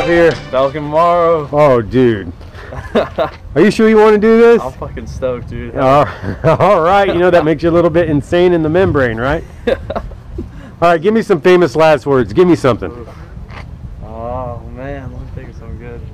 have here? Falcon Morrow. Oh, dude. Are you sure you want to do this? I'm fucking stoked, dude. All right. You know that makes you a little bit insane in the membrane, right? All right, give me some famous last words. Give me something. Oh man, let me think of something good.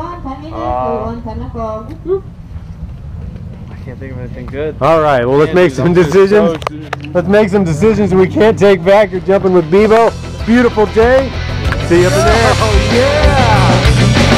I can't think of anything good. All right, well, let's make some decisions. Let's make some decisions we can't take back. You're jumping with Bebo. Beautiful day. See you up in there. Oh, yeah.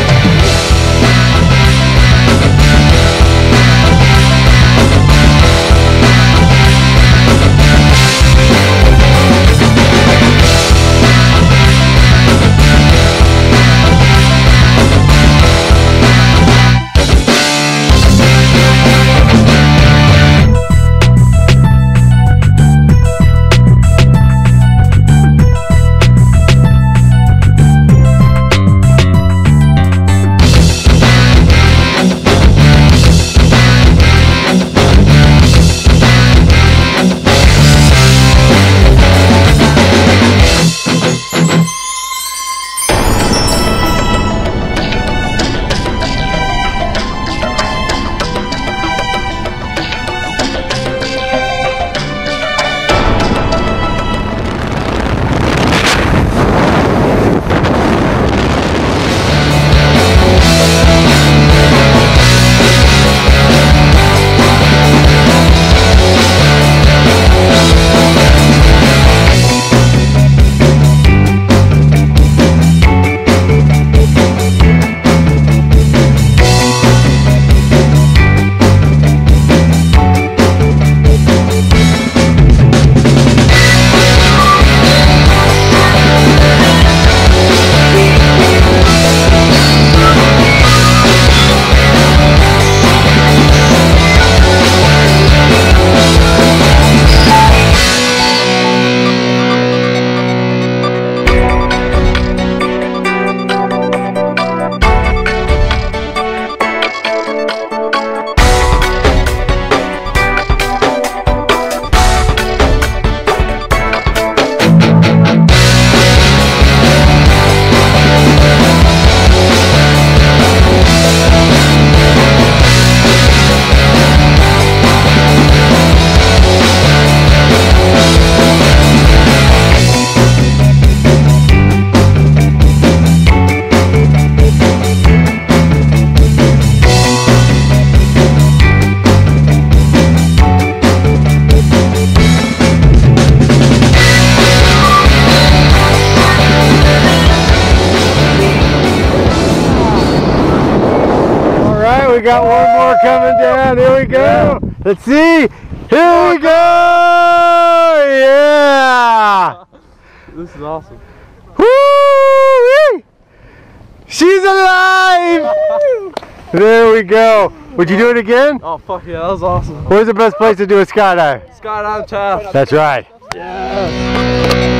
We got one more coming down. Here we go. Let's see. Here we go. Yeah. This is awesome. Woo! She's alive. There we go. Would you do it again? Oh fuck yeah, that was awesome. Where's the best place to do a skydive? Skydive Taft. That's right. Yeah.